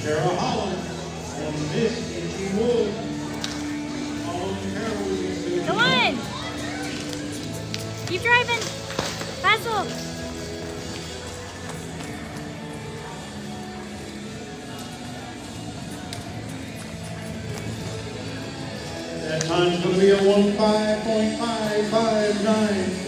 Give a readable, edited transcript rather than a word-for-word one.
Sarah Holland and Miss Itchy Wood. Come on! Keep driving! Basil! That time's going to be a 1:05.559.